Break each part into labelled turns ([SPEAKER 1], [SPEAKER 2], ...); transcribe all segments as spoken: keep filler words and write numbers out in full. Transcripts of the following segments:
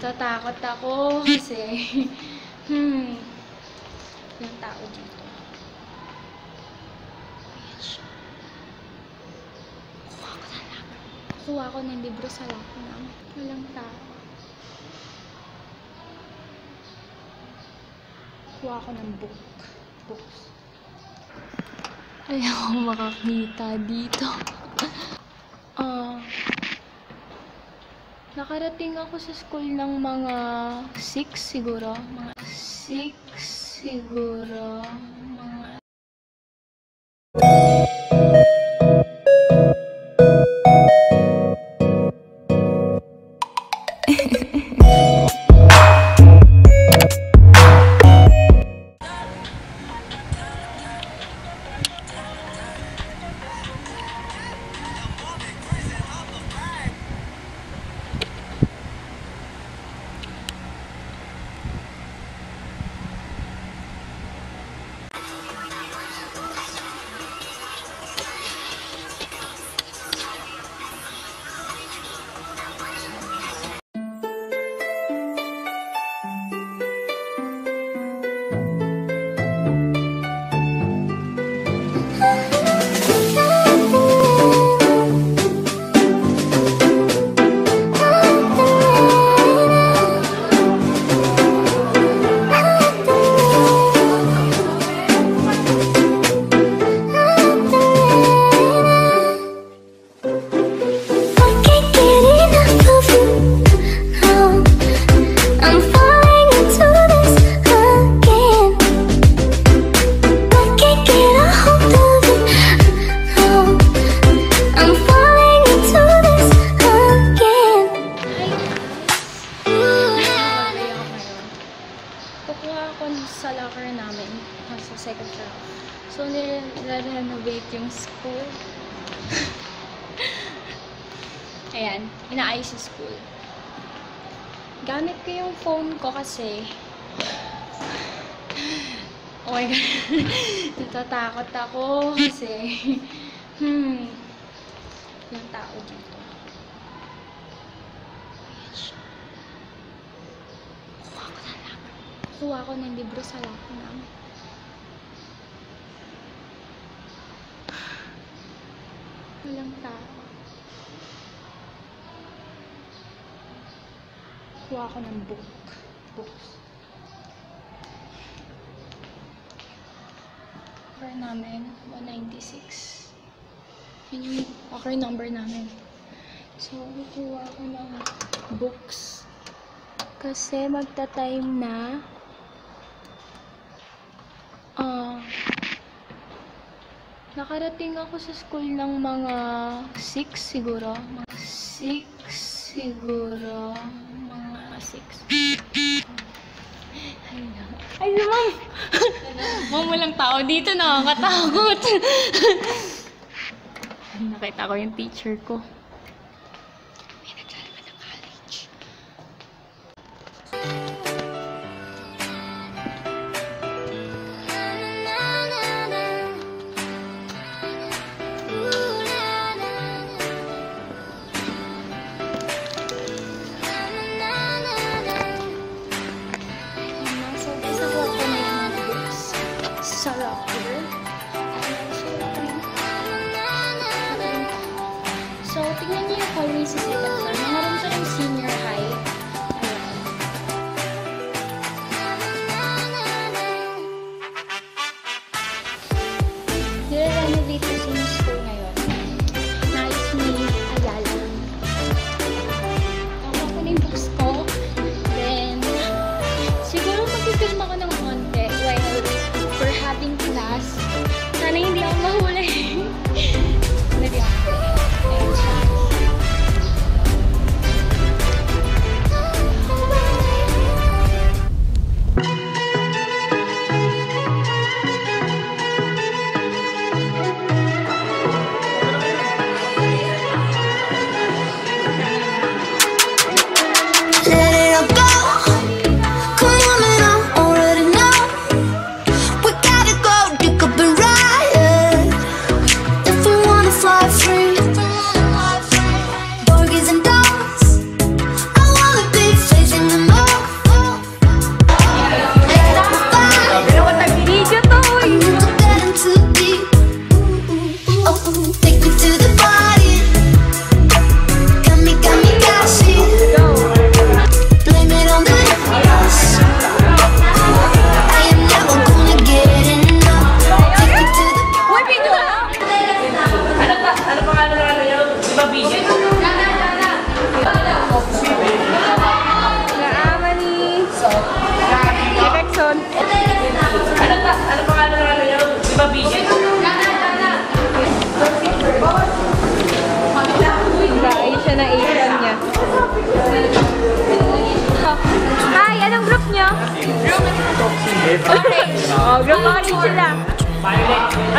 [SPEAKER 1] Natatakot ako kasi hmm yung tao dito. Ayan siya. Kuha ko na lang. Kuha ko ng libro sa lako namin. Walang tao. Kuha ko ng book. Books. Ayaw ko makakita dito. Ah... uh, Nakarating ako sa school ng mga six siguro. Mga six siguro. Mga... sa locker namin sa second floor. So, nire-renovate yung school. Ayan, inaayos yung school. Gamit ko yung phone ko kasi oh my god, natatakot ako kasi hmm yung tao dito. Ayan siya. Kuha ko na lang. Kuha ko ng libro sa lako namin. Walang tao. Kuha ko ng book. Books. Number namin, one ninety-six. Yun yung locker number namin. So, kukuha ko ng books. Kasi magta-time na. Ah... Uh, nakarating ako sa school ng mga six siguro. Mga six siguro. Mga six. Ay, ma'am! Ma'am, walang tao dito. Nakakatakot. Nakita ko yung teacher ko. May naglalabas ng college. Sa locker. So,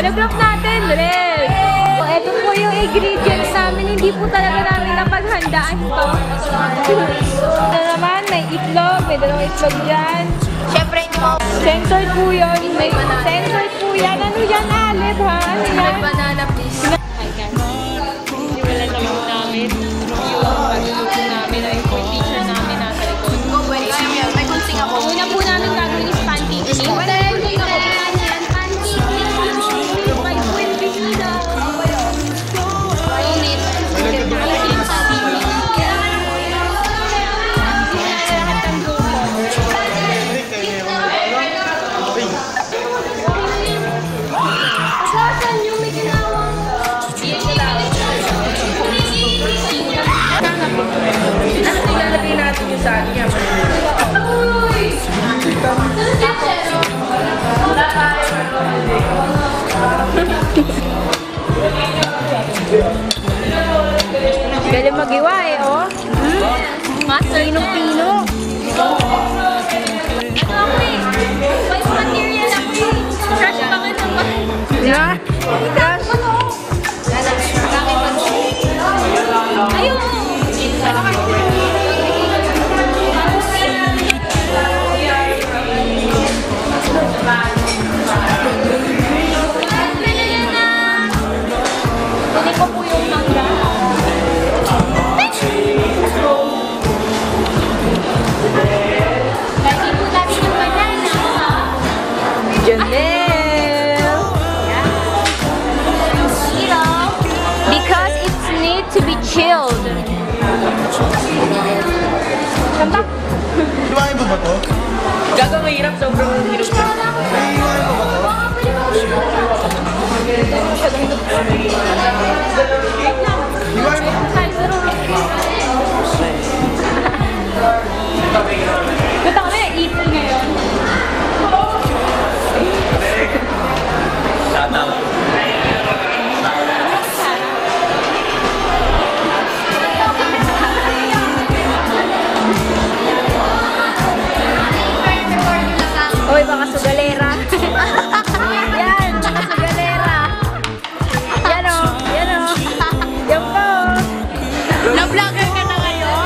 [SPEAKER 1] Ano group natin? Red! So, ito po yung ingredients namin. Hindi po talaga namin napaghandaan ito. Ito naman, may itlog. May dalawang itlog dyan.
[SPEAKER 2] Siyempre, ito.
[SPEAKER 1] Censored po yun. May censored po yan. Ano yan, Alib, ha? Ano yan?
[SPEAKER 2] May banana, please.
[SPEAKER 1] Hi, guys. Wala naman namin. Yung pag-iluto namin ay yung teacher namin nasa likod.
[SPEAKER 2] May kunsing ako.
[SPEAKER 1] Una po namin gagawin is pancake cake. Galing mag-iwa eh, oh. Hmm? Master Pino-Pino. Ito ako eh. White material ako eh. Crush pa ka naman. Na? Crush? Ayun! Hindi ko po yung mangga. Lagi po natin yung banana. Janelle! Because it's need to be chilled. Kanta?
[SPEAKER 3] Iwain mo ba to?
[SPEAKER 2] Gago, mahirap. Sobrang hirap.
[SPEAKER 3] Iwain mo ba to? Iwain mo.
[SPEAKER 1] Gusto kami na-ipon ngayon. Uy, baka sugalera. Yan, baka sugalera. Yan o, yan o. Yan po.
[SPEAKER 2] Na-vlogger ka na ngayon?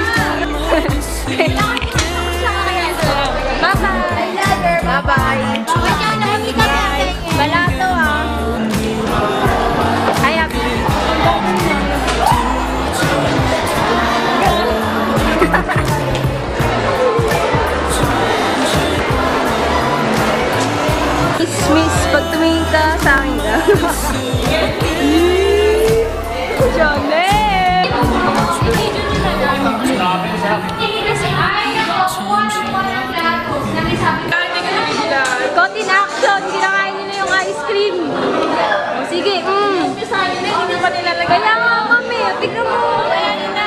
[SPEAKER 1] Bye-bye. Bye-bye. Balato ah. Hayap. Miss, miss, pag tumingin ka sa akin ka. Janelle! Caught in action! Kinakain nila yung ice cream. O sige, mm. Kaya nga kami, tignan mo. Ayan na.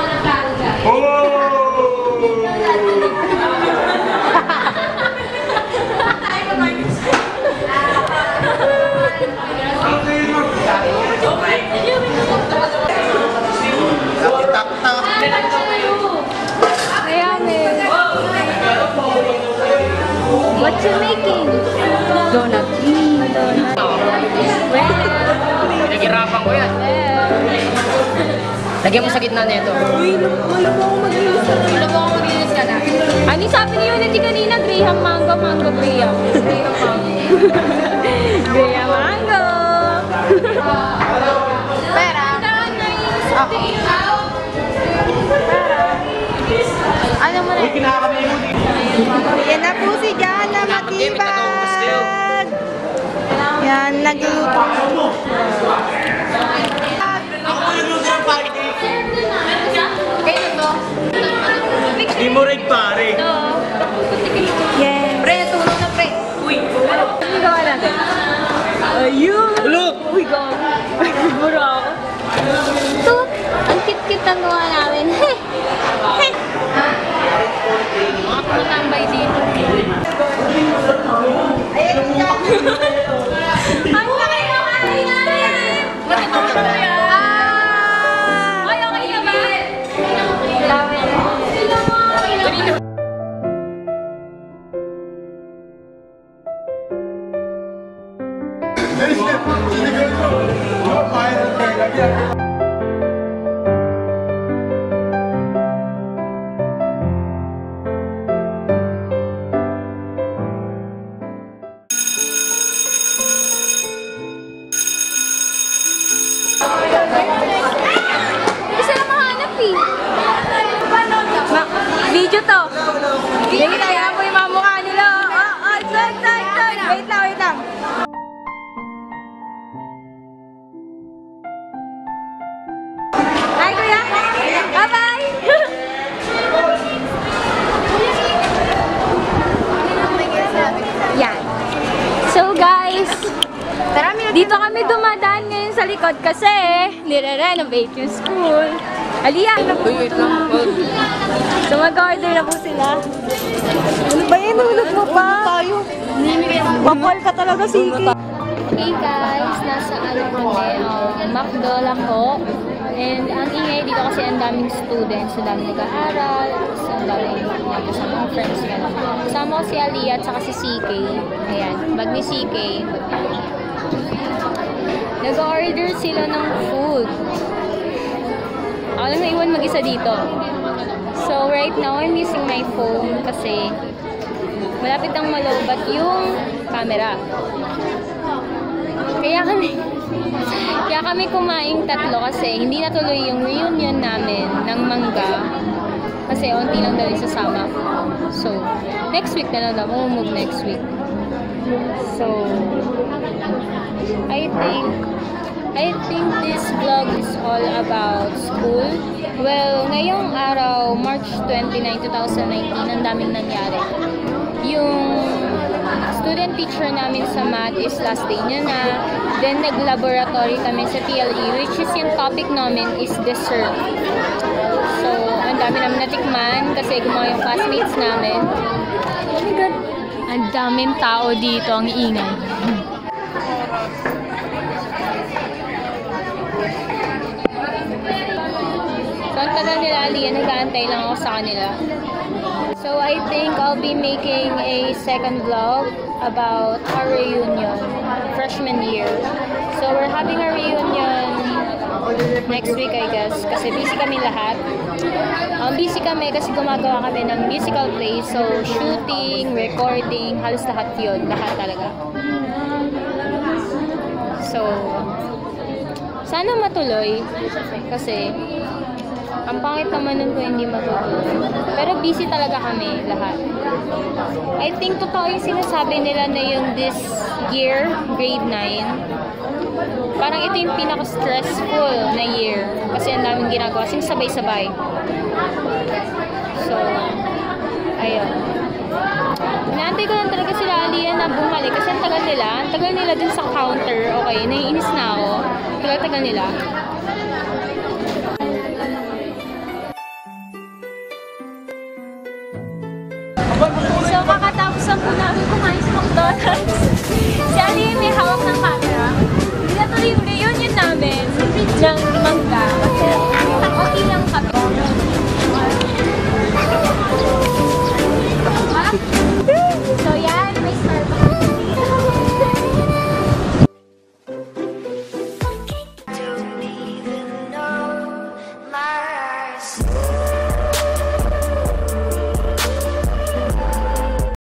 [SPEAKER 1] Ayan eh. What you making? Donut. Mm, donut.
[SPEAKER 2] Pinaghirapan ko yan. Lagyan mo sa gitna na ito.
[SPEAKER 1] Uy, alam mo akong mag-ilis ka na.
[SPEAKER 2] Alam mo kung mag-ilis ka na.
[SPEAKER 1] Ano sabi ni Unity kanina? Graham mango, mango Graham. Graham mango. Graham mango.
[SPEAKER 2] Pera. Okay. Ano mo na?
[SPEAKER 4] Yan na po si Jana Matibag. Yan, nagluluto.
[SPEAKER 2] Kayo to?
[SPEAKER 3] Di mo rin pare.
[SPEAKER 4] Yes.
[SPEAKER 2] Pre, natulog na pre. Uy.
[SPEAKER 1] Ano gawa natin? Ayun!
[SPEAKER 3] Look!
[SPEAKER 1] Uy, gawa. Ay, siguro ako. Ito, ang cute-cute ang gawa namin. Heh! Heh! Mga matambay dito. Ang laki ng kain namin!
[SPEAKER 2] Matutulog na yan.
[SPEAKER 1] Ay, okay na ba? Lawi na. may dumadaan ngayon sa likod kasi nire-renovate yung school. Aliyah!
[SPEAKER 2] Uy, wait lang.
[SPEAKER 1] So mag-order na po sila.
[SPEAKER 4] Ano ba yun? Hulog mo pa? Tayo. Bapal ka talaga, sige.
[SPEAKER 1] Okay guys, nasa ano kami, um, McDo lang po. And ang ingay dito kasi ang daming students, ang daming nag-aaral, so ang daming kasama mga friends ka lang. Kasama ko si Aliyah at saka si C K. Ayan, bag ni C K. Nag-order sila ng food. Ako lang naiwan mag-isa dito. So right now, I'm using my phone kasi malapit ang malobat yung camera. Kaya kami, kaya kami kumaing tatlo kasi hindi natuloy yung reunion namin ng mangga kasi onti lang daw yung sasama. So, next week na lang daw. Move next week. So, I think, I think this vlog is all about school. Well, ngayong araw, March twenty-ninth, twenty nineteen, ang daming nangyari. Yung student teacher namin sa math is last day niya na. Then, nag-laboratory kami sa T L E, which is yung topic namin is dessert. So, ang dami namin natikman kasi gumawa yung classmates namin. Oh my God! Ang daming tao dito, ang ingay. So, ang tagal nila, Aliyah, nag-aantay lang ako sa kanila. So, I think I'll be making a second vlog about our reunion, freshman year. So, we're having a reunion next week, I guess, kasi busy kami lahat. Um, busy kami kasi gumagawa kami ng musical play. So, shooting, recording, halos lahat yun. Lahat talaga. So, sana matuloy kasi ang pangit naman nun kung hindi matutuloy. Pero busy talaga kami lahat. I think totoo yung sinasabi nila na yung this year, grade nine, parang ito yung pinaka-stressful na year. Kasi ang daming ginagawa. Kasi sabay-sabay. So, ayun. Inaantay ko lang talaga sila Aliyah na bumalik. Kasi ang tagal nila. Ang tagal nila dun sa counter. Okay, naiinis na ako. Tagal-tagal nila. So, kakatapos lang po namin kumain sa McDonald's. Si Aliyah may hawak ng